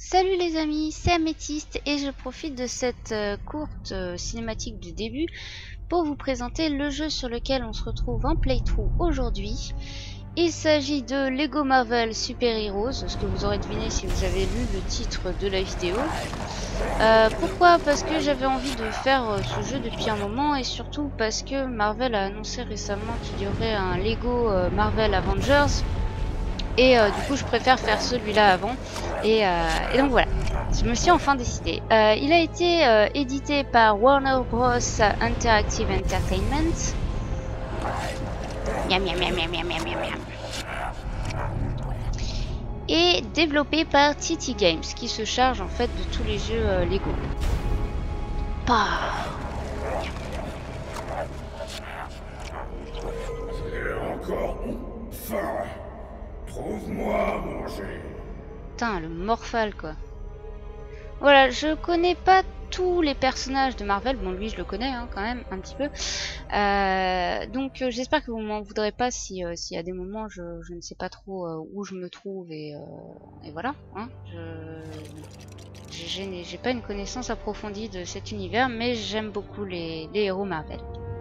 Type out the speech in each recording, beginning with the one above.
Salut les amis, c'est Améthyste et je profite de cette courte cinématique du début pour vous présenter le jeu sur lequel on se retrouve en playthrough aujourd'hui. Il s'agit de Lego Marvel Super Heroes, ce que vous aurez deviné si vous avez lu le titre de la vidéo. Pourquoi? Parce que j'avais envie de faire ce jeu depuis un moment et surtout parce que Marvel a annoncé récemment qu'il y aurait un Lego Marvel Avengers. Et du coup je préfère faire celui-là avant et donc voilà, je me suis enfin décidée. Il a été édité par Warner Bros Interactive Entertainment. Miam, miam, miam, miam, miam, miam, miam. Et développé par TT Games qui se charge en fait de tous les jeux Lego. Pah. C'est encore faim. Trouve-moi à manger. Putain, le Morphal quoi. Voilà, je connais pas tous les personnages de Marvel. Bon, lui, je le connais hein, quand même un petit peu. Donc, j'espère que vous m'en voudrez pas si à des moments je ne sais pas trop où je me trouve et voilà. Hein, j'ai pas une connaissance approfondie de cet univers, mais j'aime beaucoup les héros Marvel.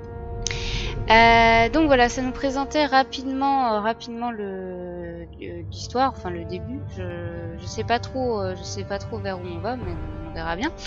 Donc voilà, ça nous présentait rapidement l'histoire, enfin le début. Je sais pas trop vers où on va, mais on verra bien.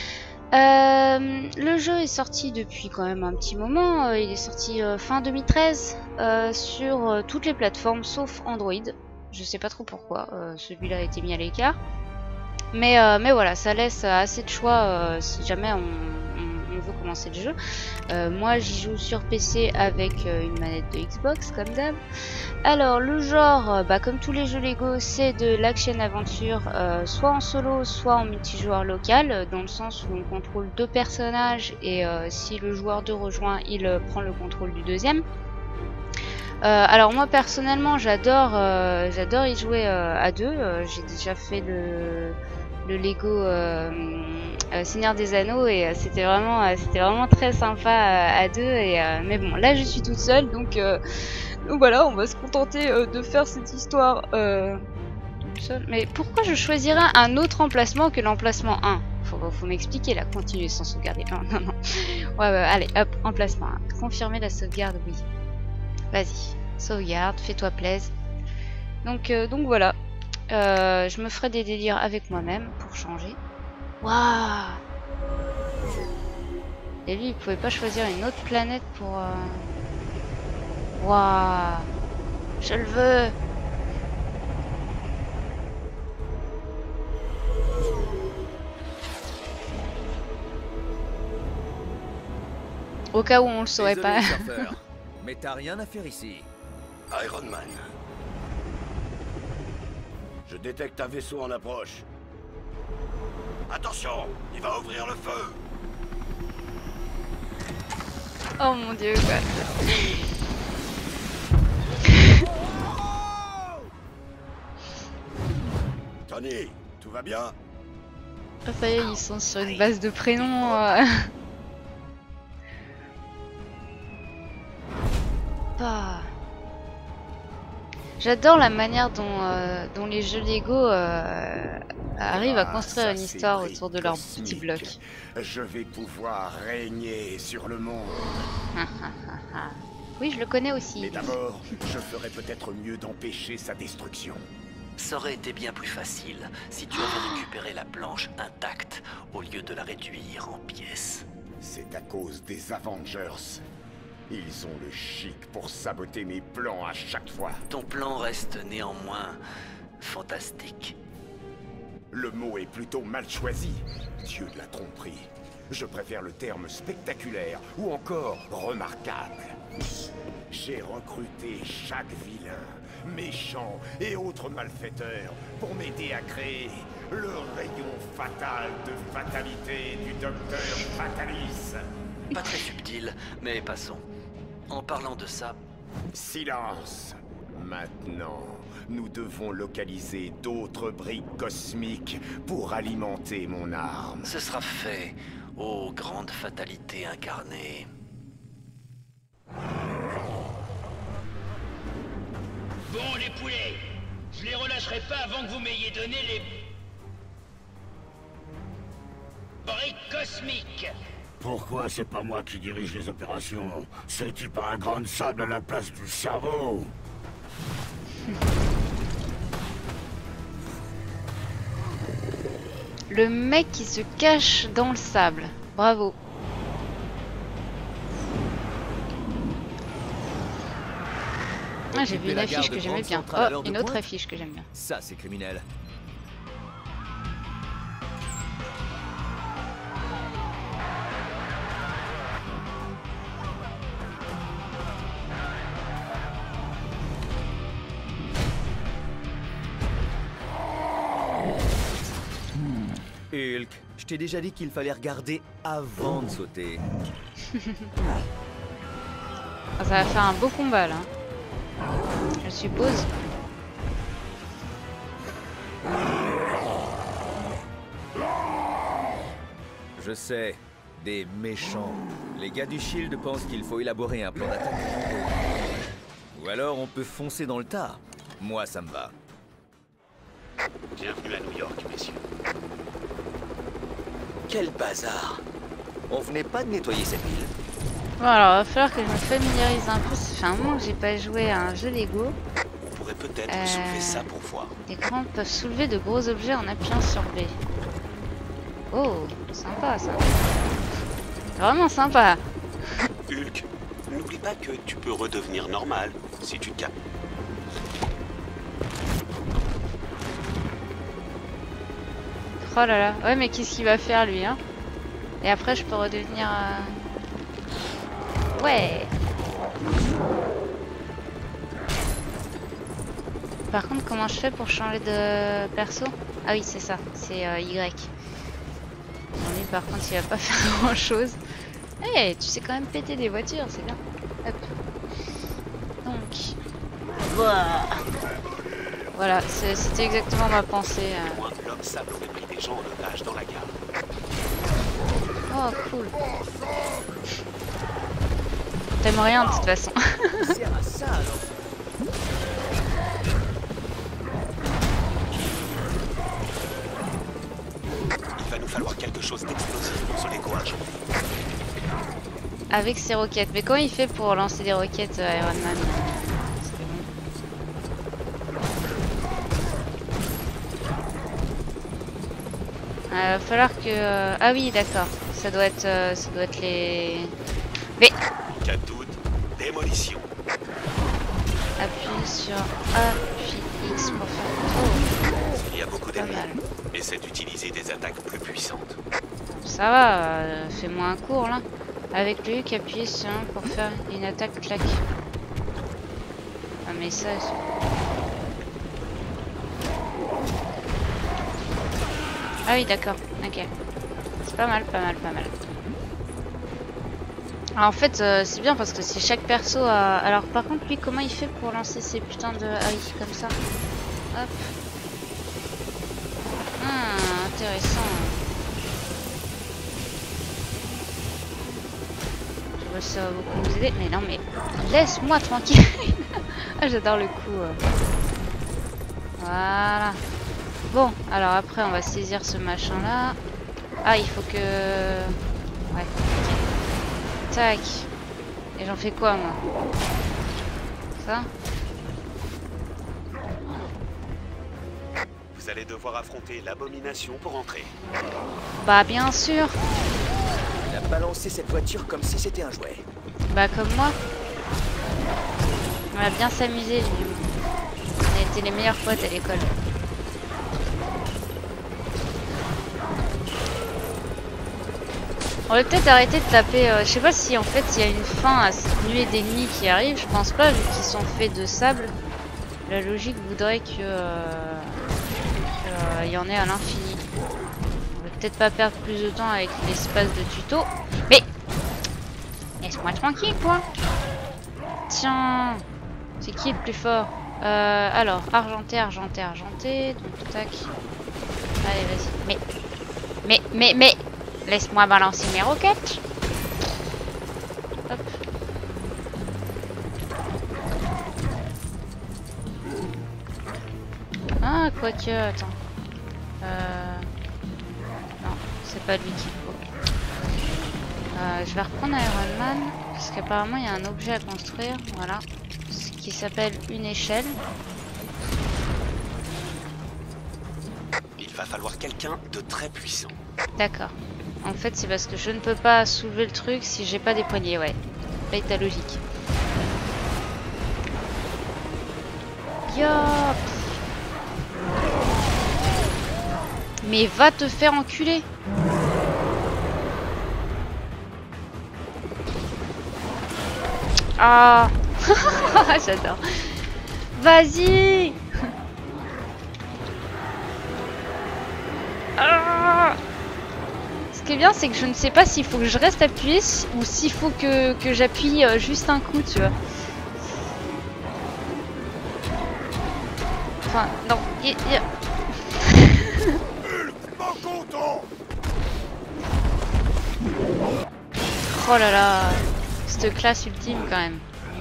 Le jeu est sorti depuis quand même un petit moment. Il est sorti fin 2013 sur toutes les plateformes sauf Android. Je sais pas trop pourquoi celui-là a été mis à l'écart. Mais voilà, ça laisse assez de choix si jamais on veut commencer le jeu. Moi j'y joue sur PC avec une manette de Xbox comme d'hab. Alors le genre, comme tous les jeux Lego, c'est de l'action aventure, soit en solo, soit en multijoueur local, dans le sens où on contrôle deux personnages et si le joueur 2 rejoint, il prend le contrôle du deuxième. Alors moi personnellement j'adore y jouer à deux. J'ai déjà fait le Lego Seigneur des Anneaux et c'était vraiment très sympa à deux et mais bon là je suis toute seule donc voilà, on va se contenter de faire cette histoire toute seule. Mais pourquoi je choisirais un autre emplacement que l'emplacement 1? Faut m'expliquer là, continuer sans sauvegarder. Non. Ouais, allez, hop, emplacement 1. Confirmer la sauvegarde, oui. Vas-y, sauvegarde, fais-toi plaisir. Donc voilà. Je me ferai des délires avec moi-même pour changer. Waouh! Et lui, il pouvait pas choisir une autre planète pour... Waouh! Je le veux! Au cas où on le saurait pas. Surfeur, mais t'as rien à faire ici. Iron Man. Je détecte un vaisseau en approche. Attention, il va ouvrir le feu. Oh mon dieu, quoi. Tony, tout va bien? Ah, ça y est, ils sont sur une base de prénoms. Ah. J'adore la manière dont les jeux Lego arrivent à construire une histoire autour de leurs petits blocs. Je vais pouvoir régner sur le monde. Oui, je le connais aussi. Mais d'abord, je ferais peut-être mieux d'empêcher sa destruction. Ça aurait été bien plus facile si tu avais récupéré la planche intacte au lieu de la réduire en pièces. C'est à cause des Avengers. Ils ont le chic pour saboter mes plans à chaque fois. Ton plan reste néanmoins fantastique. Le mot est plutôt mal choisi. Dieu de la tromperie. Je préfère le terme spectaculaire ou encore remarquable. J'ai recruté chaque vilain, méchant et autres malfaiteurs pour m'aider à créer le rayon fatal de fatalité du docteur Fatalis. Pas très subtil, mais passons. En parlant de ça... Silence! Maintenant, nous devons localiser d'autres briques cosmiques pour alimenter mon arme. Ce sera fait, ô grande fatalité incarnée. Bon, les poulets, je les relâcherai pas avant que vous m'ayez donné les... briques cosmiques. Pourquoi c'est pas moi qui dirige les opérations? C'est-tu pas un grain de sable à la place du cerveau? Le mec qui se cache dans le sable. Bravo. Ah, j'ai vu une affiche que j'aimais bien. Oh, une autre affiche que j'aime bien. Ça, c'est criminel. Hulk, je t'ai déjà dit qu'il fallait regarder avant de sauter. Ah, ça va faire un beau combat là. Je suppose. Je sais, des méchants. Les gars du Shield pensent qu'il faut élaborer un plan d'attaque. Ou alors on peut foncer dans le tas. Moi, ça me va. Bienvenue à New York, messieurs. Quel bazar! On venait pas de nettoyer cette ville. Bon, alors va falloir que je me familiarise un peu. Ça fait un moment que j'ai pas joué à un jeu Lego. On pourrait peut-être soulever ça pour voir. Les grands peuvent soulever de gros objets en appuyant sur B. Oh, sympa ça. Vraiment sympa. Hulk, n'oublie pas que tu peux redevenir normal si tu te calmes. Oh là là. Ouais, mais qu'est-ce qu'il va faire lui, hein? Et après, je peux redevenir... Ouais. Par contre, comment je fais pour changer de perso? Ah oui, c'est ça. C'est Y. Bon, lui, par contre, il va pas faire grand-chose. Eh, hey, tu sais quand même péter des voitures, c'est bien. Hop. Donc... Voilà, c'était exactement ma pensée. L'homme sable aurait pris des gens en otage dans la gare. Oh, cool. T'aimes rien de toute façon. C'est à ça alors. Il va nous falloir quelque chose d'explosif pour se l'écoage. Avec ses roquettes. Mais comment il fait pour lancer des roquettes Iron Man? Va falloir que... Ah oui, d'accord. Ça doit être les... Mais... Cas de doute, démolition. Appuie sur A, puis X pour faire... Oh, Il y a beaucoup pas d'ennemis. mal. Essaie d'utiliser des attaques plus puissantes. Ça va, fais-moi un cours là. Avec le Hulk, appuyer sur 1 pour faire une attaque claque. Ah mais ça... Ah oui, d'accord, ok. C'est pas mal, pas mal, pas mal. Alors, en fait, c'est bien parce que si chaque perso a... Alors par contre, lui, comment il fait pour lancer ces putains de... Ah oui, comme ça. Hop. Intéressant. Je vois que ça va beaucoup vous aider. Mais non, mais laisse-moi tranquille. Ah, j'adore le coup. Voilà. Bon, alors après on va saisir ce machin là. Ah, il faut que... Ouais. Tac. Et j'en fais quoi moi? Ça? Vous allez devoir affronter l'abomination pour entrer. Bah bien sûr. Il a balancé cette voiture comme si c'était un jouet. Bah comme moi. On va bien s'amuser. On a été les meilleurs potes à l'école. On va peut-être arrêter de taper. Je sais pas si en fait il y a une fin à cette nuée d'ennemis qui arrive. Je pense pas vu qu'ils sont faits de sable. La logique voudrait que il y en ait à l'infini. On va peut-être pas perdre plus de temps avec l'espace de tuto. Mais laisse-moi tranquille quoi. Tiens, c'est qui le plus fort? Alors argenté, argenté, argenté. Donc tac. Allez vas-y. Mais laisse-moi balancer mes roquettes. Hop. Ah, quoique, attends. Non, c'est pas lui qui... Ok. Je vais reprendre Iron Man, parce qu'apparemment il y a un objet à construire, voilà, ce qui s'appelle une échelle. Il va falloir quelqu'un de très puissant. D'accord. En fait c'est parce que je ne peux pas soulever le truc si j'ai pas des poignets, ouais. Paye ta logique. Yop. Mais va te faire enculer. Ah. J'adore. Vas-y. Ah. Ce qui est bien, c'est que je ne sais pas s'il faut que je reste appuyé ou s'il faut que j'appuie juste un coup, tu vois. Enfin, non. Pas content. Oh là là. Cette classe ultime quand même.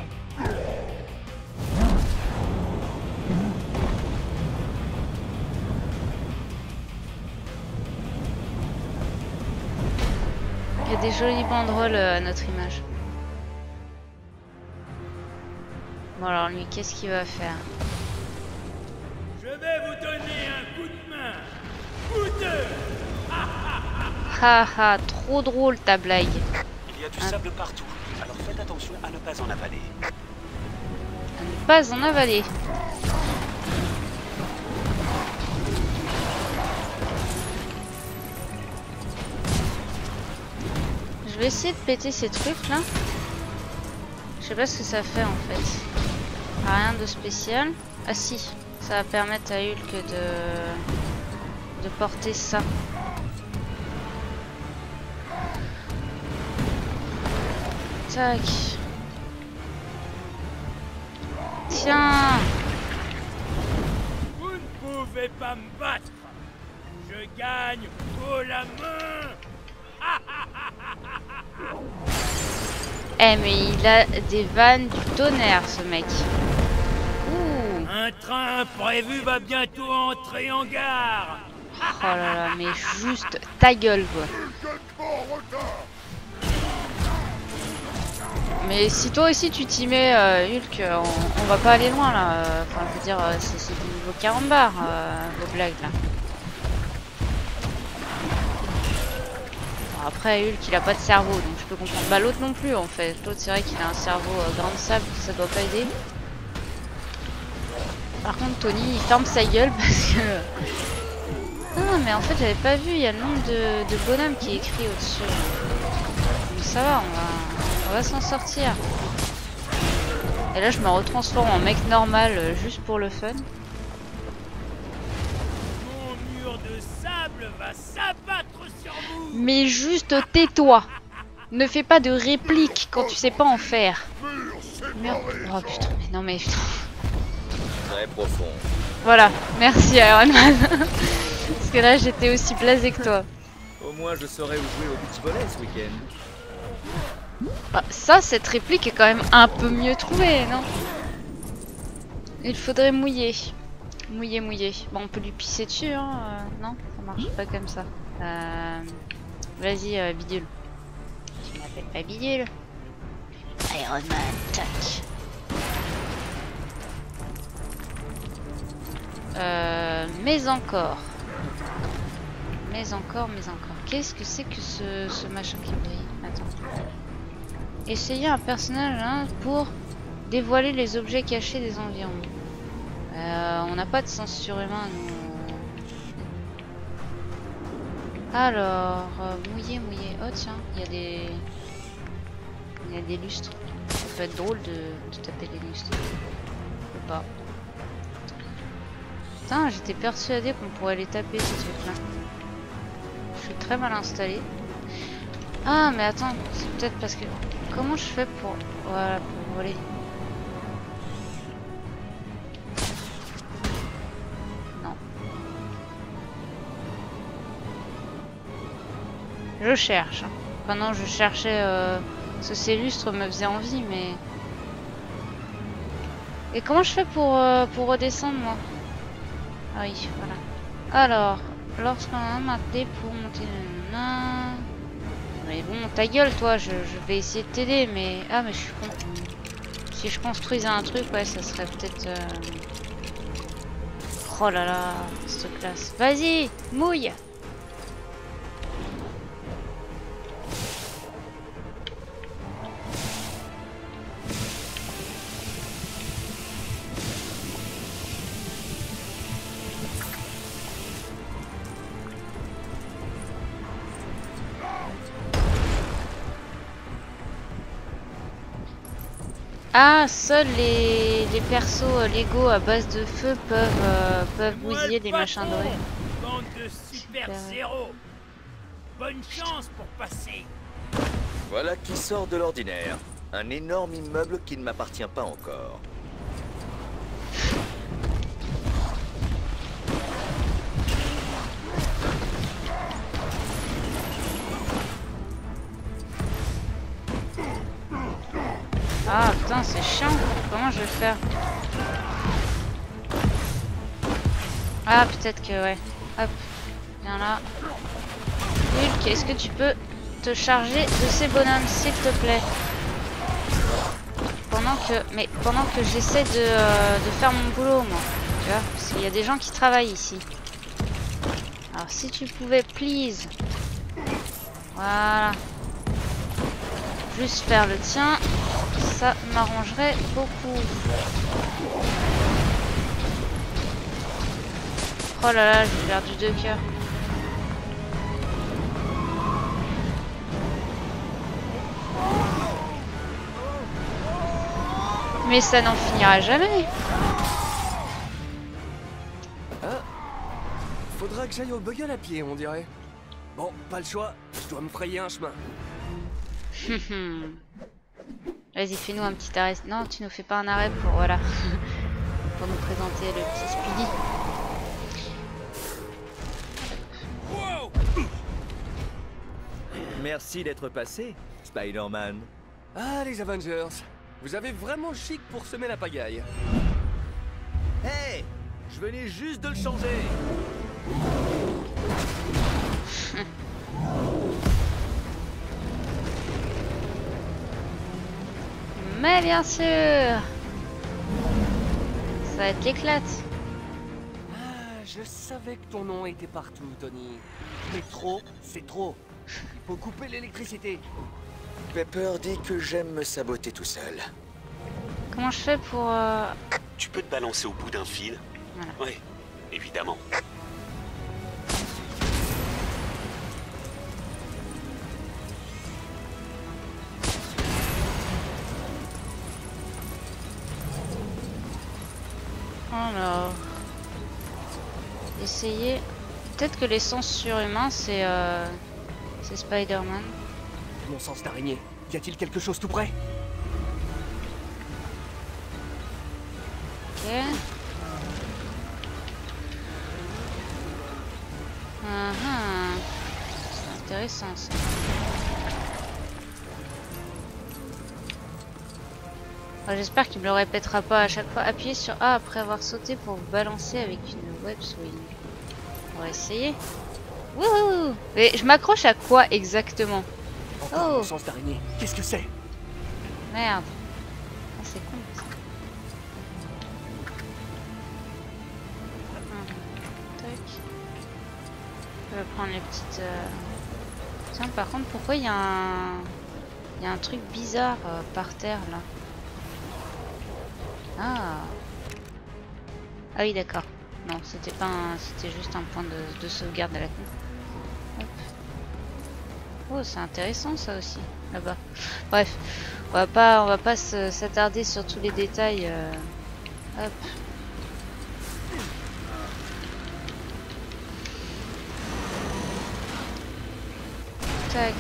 Il y a des jolies banderoles à notre image. Bon alors lui, qu'est-ce qu'il va faire? Je vais vous donner un coup de main. Coûteux. Haha, trop drôle ta blague. Il y a du sable partout, alors faites attention à ne pas en avaler. À ne pas en avaler. Je vais essayer de péter ces trucs là. Je sais pas ce que ça fait en fait. Rien de spécial. Ah si, ça va permettre à Hulk de porter ça. Tac. Tiens. Vous ne pouvez pas me battre. Je gagne haut la main. Eh mais il a des vannes du tonnerre ce mec. Ouh. Un train prévu va bientôt entrer en gare. Oh là là, mais juste ta gueule quoi. Mais si toi aussi tu t'y mets Hulk, on va pas aller loin là. Enfin je veux dire, c'est du niveau carambar vos blagues là. Bon, après Hulk il a pas de cerveau donc je peux comprendre. Bah l'autre non plus en fait. L'autre c'est vrai qu'il a un cerveau grain de sable, ça doit pas aider. Par contre Tony il ferme sa gueule parce que... Non mais en fait j'avais pas vu, il y a le nombre de bonhommes qui est écrit au-dessus. Donc ça va, on va s'en sortir. Et là je me retransforme en mec normal juste pour le fun. Mon mur de sable va s'abattre sur vous. Mais juste tais-toi. Ne fais pas de répliques quand tu sais pas en faire. Merde. Oh putain, mais non mais putain. Très profond. Voilà, merci Iron Man. Parce que là j'étais aussi blasé que toi. Au moins, je saurais où jouer au beach volley ce week-end. Ah, ça, cette réplique est quand même un peu mieux trouvée, non? Il faudrait mouiller. Mouiller, mouiller. Bon, on peut lui pisser dessus, hein. Non, ça marche pas comme ça. Vas-y, Bidule. Tu m'appelles pas Bidule. Iron Man, tac. Mais encore. Mais encore. Qu'est-ce que c'est que ce machin qui brille? Attends. Essayez un personnage hein, pour dévoiler les objets cachés des environs. On n'a pas de sens surhumain, nous. Alors, mouiller. Oh tiens, il y a des lustres. Ça peut être drôle de taper les lustres. Ou pas. Putain, j'étais persuadée qu'on pourrait les taper ces trucs-là. Je suis très mal installée. Ah, mais attends, c'est peut-être parce que... Comment je fais pour... Voilà, pour voler. Non. Je cherche. Enfin non, je cherchais... ces lustres me faisaient envie, mais... Et comment je fais pour redescendre, moi? Ah oui, voilà. Alors, lorsqu'on a maintenu pour monter... Mais bon, ta gueule, toi, je vais essayer de t'aider, mais... Ah, mais je suis con. Si je construisais un truc, ouais, ça serait peut-être... Oh là là, cette classe. Vas-y, mouille. Ah, seuls les persos Lego à base de feu peuvent bousiller les machins dorés. Bande de super zéro. Bonne chance pour passer. Voilà qui sort de l'ordinaire. Un énorme immeuble qui ne m'appartient pas encore. Ah putain, c'est chiant. Comment je vais faire? Ah, peut-être que ouais. Hop, viens là. Hulk, est-ce que tu peux te charger de ces bonhommes, s'il te plaît? Pendant que j'essaie de faire mon boulot, moi. Tu vois, parce qu'il y a des gens qui travaillent ici. Alors, si tu pouvais, please. Voilà. Juste faire le tien. Ça m'arrangerait beaucoup. Oh là là, j'ai perdu 2 cœurs. Mais ça n'en finira jamais. Ah, faudra que j'aille au Bugle à pied, on dirait. Bon, pas le choix, je dois me frayer un chemin. Vas-y, fais-nous un petit arrêt. Non, tu nous fais pas un arrêt pour voilà pour nous présenter le petit Speedy. Merci d'être passé, Spider-Man. Ah, les Avengers, vous avez vraiment le chic pour semer la pagaille. Hey, je venais juste de le changer. Mais bien sûr, ça va être l'éclate. Ah, je savais que ton nom était partout, Tony. Mais trop, c'est trop. Il faut couper l'électricité. Pepper dit que j'aime me saboter tout seul. Comment je fais pour... Tu peux te balancer au bout d'un fil? Voilà. Oui, évidemment. Alors... Essayer... Peut-être que l'essence surhumain, c'est Spider-Man. Mon sens d'araignée, y a-t-il quelque chose tout près? Ok. C'est intéressant ça. Ah, j'espère qu'il me le répétera pas à chaque fois. Appuyez sur A après avoir sauté pour vous balancer avec une web swing. On va essayer. Wouhou! Mais je m'accroche à quoi exactement? Encore Oh! mon sens d'araignée, qu'est-ce que c'est? Merde. Ah, c'est con ça. Tac. Je vais prendre les petites... Tiens, par contre, pourquoi il y a un truc bizarre par terre là? Ah. Ah oui, d'accord. Non, c'était pas un... C'était juste un point de sauvegarde à la con. Hop. Oh, c'est intéressant ça aussi, là-bas. Bref, on va pas s'attarder sur tous les détails. Hop. Tac.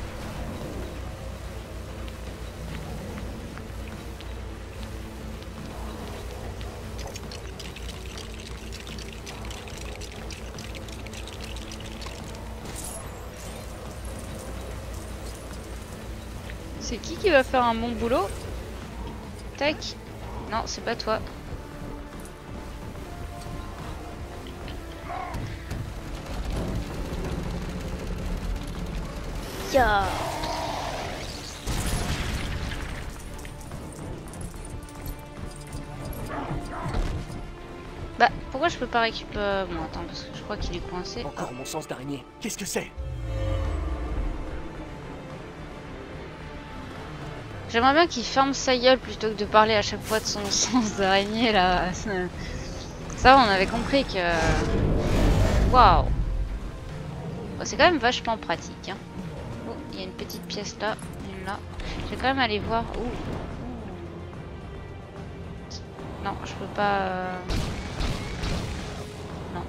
C'est qui va faire un bon boulot? Tac. Non, c'est pas toi. Ya. Bah, pourquoi je peux pas récupérer... Bon, attends, parce que je crois qu'il est coincé. Encore mon sens d'araignée. Qu'est-ce que c'est? J'aimerais bien qu'il ferme sa gueule plutôt que de parler à chaque fois de son sens d'araignée, là. Ça, on avait compris que... Waouh. Bon, c'est quand même vachement pratique, hein. Oh, il y a une petite pièce là, une là. Je vais quand même aller voir... Ouh. Non, je peux pas... Non.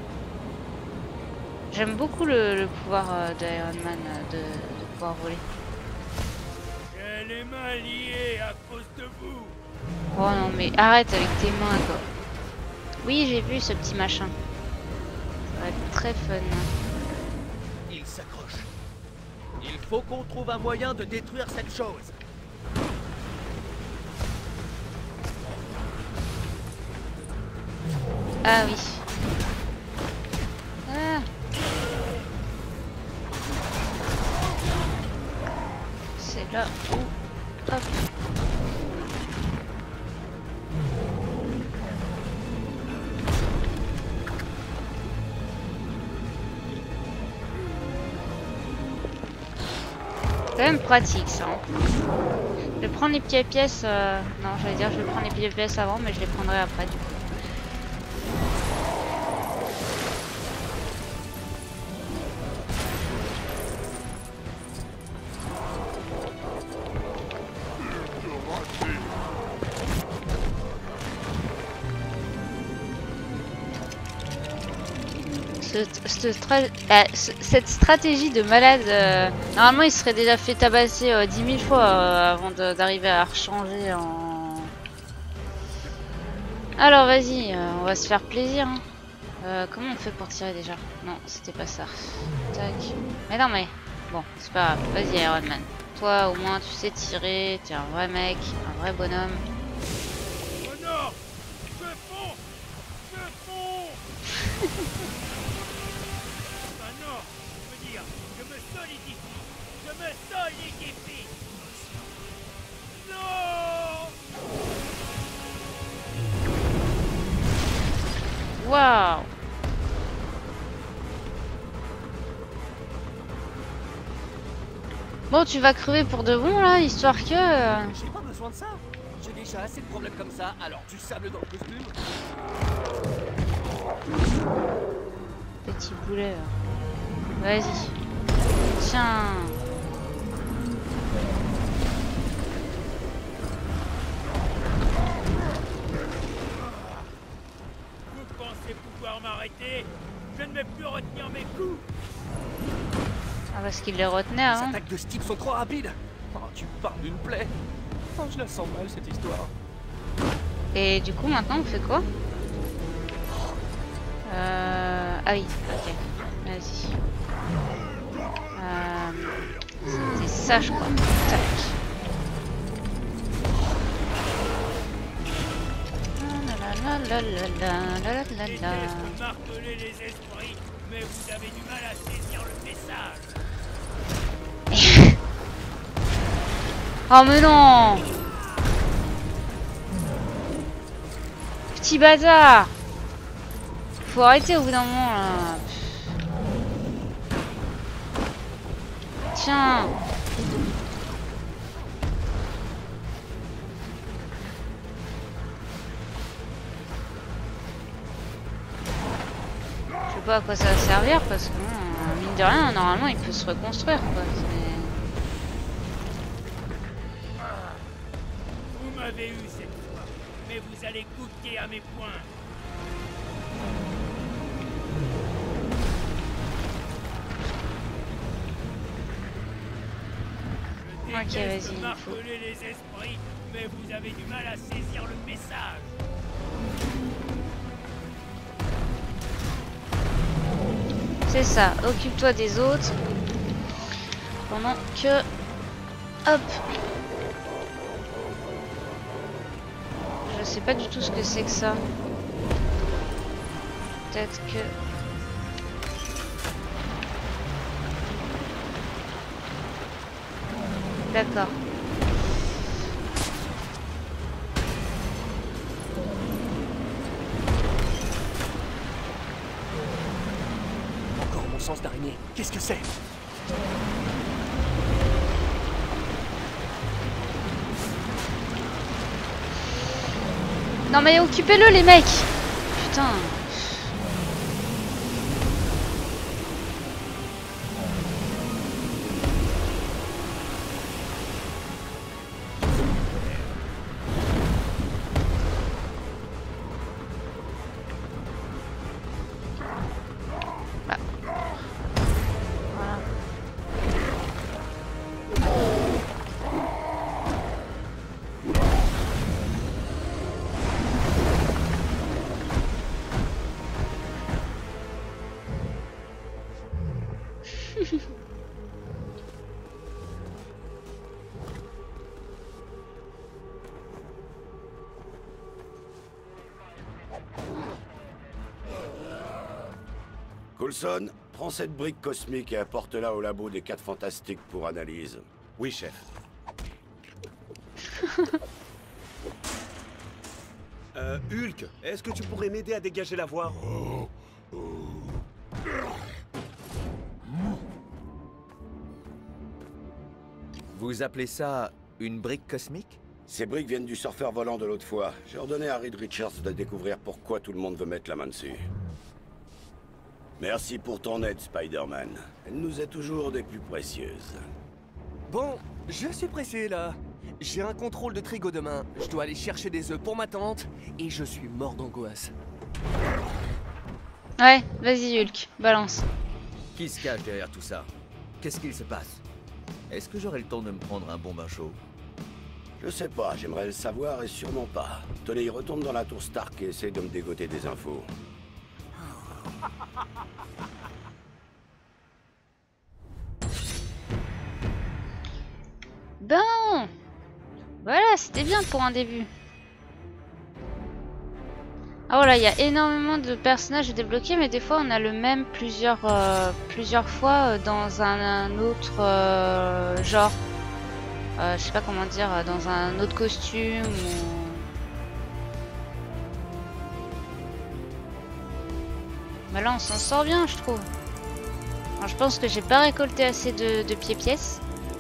J'aime beaucoup le pouvoir d'Iron Man de pouvoir voler. J'ai les mains liées à cause de vous. Oh non, mais arrête avec tes mains, quoi. Oui, j'ai vu ce petit machin. Ça va être très fun. Il s'accroche. Il faut qu'on trouve un moyen de détruire cette chose. Ah oui. Ah. C'est là où... Hop. C'est quand même pratique ça. Hein. Je vais prendre les petites pièces. Non, j'allais dire je vais prendre les petites pièces avant, mais je les prendrai après du coup. Cette stratégie de malade, normalement il serait déjà fait tabasser 10 000 fois avant d'arriver à rechanger en... Alors vas-y, on va se faire plaisir. Hein. Comment on fait pour tirer déjà? Non, c'était pas ça. Tac. Mais non mais... Bon, c'est pas grave. Vas-y Iron Man. Toi au moins tu sais tirer, t'es un vrai mec, un vrai bonhomme. Oh non! Je fonds! Je fonds! Non, je veux dire, je me solidifie. Je me solidifie. Non! Waouh! Bon, tu vas crever pour de bon là, histoire que... J'ai pas besoin de ça. J'ai déjà assez de problèmes comme ça, alors du sable dans le costume. Petit boulet là. Vas-y. Tiens. Vous pensez pouvoir m'arrêter? Je ne vais plus retenir mes coups. Ah, parce qu'il les retenait Les avant. attaques de ce type sont trop rapides. Oh, tu parles d'une plaie. Oh, je la sens mal cette histoire. Et du coup, maintenant, on fait quoi? Ah oui, ok. Vas-y. C'était ça, je crois. Tac. La la la la la la la J'essaie la. de marteler les esprits, mais vous avez du mal à saisir le message. Oh mais non! Petit bâtard! Faut arrêter au bout d'un moment là. Tiens! Je sais pas à quoi ça va servir parce que bon, mine de rien, normalement il peut se reconstruire quoi. Vous m'avez eu cette fois, mais vous allez goûter à mes poings. Ok, vas-y. Marteler les esprits, mais vous avez du mal à saisir le message. C'est ça, occupe-toi des autres. Pendant que... Hop! Je sais pas du tout ce que c'est que ça. Peut-être que... D'accord. Encore mon sens d'araignée. Qu'est-ce que c'est? Non mais occupez-le les mecs. Putain. Bah. Voilà. Coulson, prends cette brique cosmique et apporte-la au labo des 4 Fantastiques pour analyse. Oui, chef. Hulk, est-ce que tu pourrais m'aider à dégager la voie? Vous appelez ça une brique cosmique? Ces briques viennent du surfeur volant de l'autre fois. J'ai ordonné à Reed Richards de découvrir pourquoi tout le monde veut mettre la main dessus. Merci pour ton aide, Spider-Man. Elle nous est toujours des plus précieuses. Bon, je suis pressé là. J'ai un contrôle de trigo demain. Je dois aller chercher des œufs pour ma tante. Et je suis mort d'angoisse. Ouais, vas-y Hulk, balance. Qui se cache derrière tout ça? Qu'est-ce qu'il se passe? Est-ce que j'aurai le temps de me prendre un bon bain chaud? Je sais pas, j'aimerais le savoir et sûrement pas. Tony, retourne dans la tour Stark et essaie de me dégoter des infos. Bon. Voilà, c'était bien pour un début. Ah voilà, il y a énormément de personnages à débloquer, mais des fois on a le même plusieurs fois dans un autre genre. Je sais pas comment dire, dans un autre costume ou... Bah là on s'en sort bien je trouve. Alors, je pense que j'ai pas récolté assez de pieds-pièces.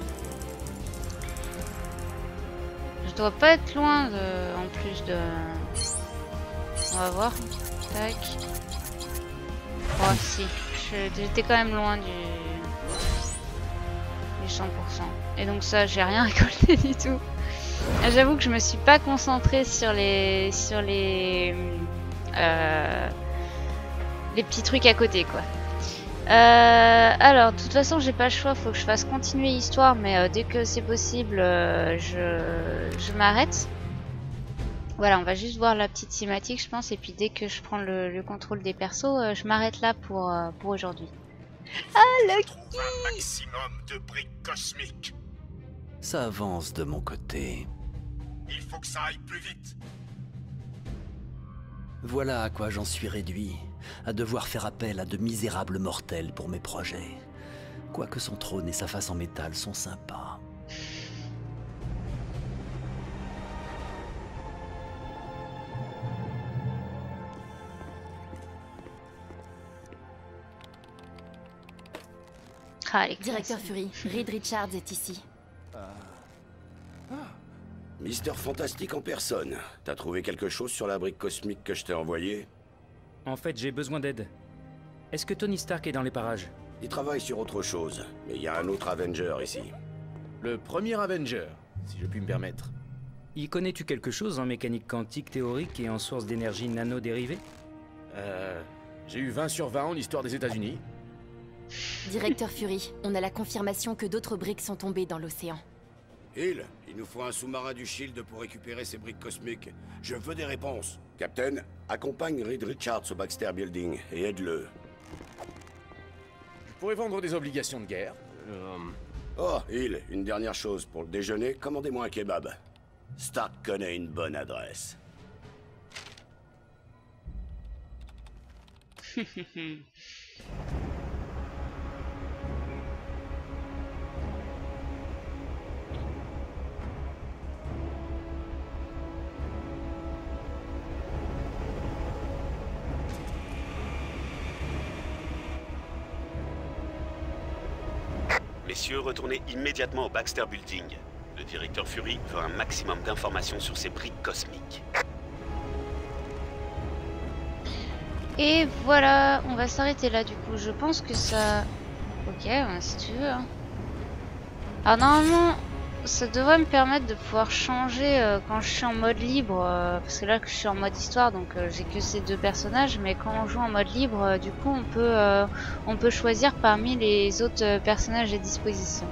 Je dois pas être loin en plus de... On va voir. Tac. Oh si, j'étais quand même loin du 100%. Et donc ça, j'ai rien récolté du tout. J'avoue que je me suis pas concentrée sur les petits trucs à côté quoi. Alors, de toute façon, j'ai pas le choix, faut que je fasse continuer l'histoire, mais dès que c'est possible, je m'arrête. Voilà, on va juste voir la petite cinématique, je pense, et puis dès que je prends le contrôle des persos, je m'arrête là pour aujourd'hui. Ah, Lucky! Un maximum de briques cosmiques. Ça avance de mon côté. Il faut que ça aille plus vite. Voilà à quoi j'en suis réduit, à devoir faire appel à de misérables mortels pour mes projets. Quoique son trône et sa face en métal sont sympas. Ah, les Directeur classes. Fury, Reed Richards est ici. Mister Fantastique en personne. T'as trouvé quelque chose sur la brique cosmique que je t'ai envoyée? En fait, j'ai besoin d'aide. Est-ce que Tony Stark est dans les parages? Il travaille sur autre chose, mais il y a un autre Avenger ici. Le premier Avenger, si je puis me permettre. Y connais-tu quelque chose en mécanique quantique théorique et en source d'énergie nano-dérivée? J'ai eu 20 sur 20 en histoire des États-Unis. Directeur Fury, on a la confirmation que d'autres briques sont tombées dans l'océan. Il nous faut un sous-marin du Shield pour récupérer ces briques cosmiques. Je veux des réponses. Captain, accompagne Reed Richards au Baxter Building et aide-le. Je pourrais vendre des obligations de guerre. Oh, Hill, une dernière chose. Pour le déjeuner, commandez-moi un kebab. Stark connaît une bonne adresse. Messieurs, retournez immédiatement au Baxter Building. Le directeur Fury veut un maximum d'informations sur ces briques cosmiques. Et voilà, on va s'arrêter là du coup. Je pense que ça... Ok, si tu veux. Hein. Alors normalement, ça devrait me permettre de pouvoir changer quand je suis en mode libre. Parce que là, je suis en mode histoire, donc j'ai que ces deux personnages. Mais quand on joue en mode libre, du coup, on peut choisir parmi les autres personnages à disposition.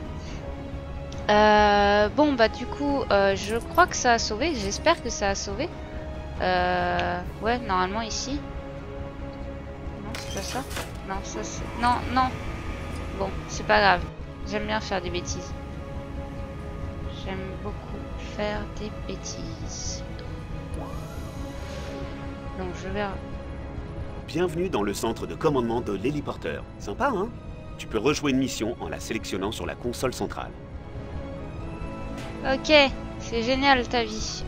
Bon, bah du coup, je crois que ça a sauvé. J'espère que ça a sauvé. Ouais, normalement ici. Non, c'est pas ça. Non, ça c'est... Non, non. Bon, c'est pas grave. J'aime bien faire des bêtises. J'aime beaucoup faire des bêtises. Donc je vais... Bienvenue dans le centre de commandement de l'héliporteur. Sympa, hein? Tu peux rejouer une mission en la sélectionnant sur la console centrale. Ok, c'est génial ta vie.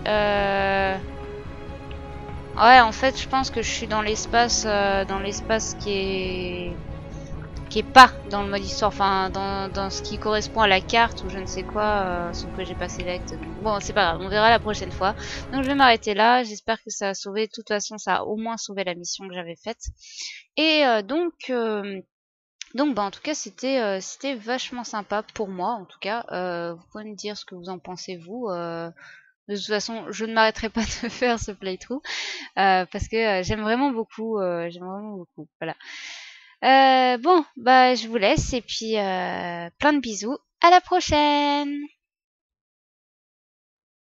Ouais, en fait, je pense que je suis dans l'espace qui est pas dans le mode histoire, enfin dans ce qui correspond à la carte ou je ne sais quoi, sauf que j'ai pas select. Bon, c'est pas grave, on verra la prochaine fois. Donc je vais m'arrêter là. J'espère que ça a sauvé. De toute façon, ça a au moins sauvé la mission que j'avais faite. Et donc bah en tout cas c'était vachement sympa pour moi en tout cas. Vous pouvez me dire ce que vous en pensez vous. De toute façon je ne m'arrêterai pas de faire ce playthrough parce que j'aime vraiment beaucoup. Voilà. Bon bah je vous laisse et puis plein de bisous. À la prochaine.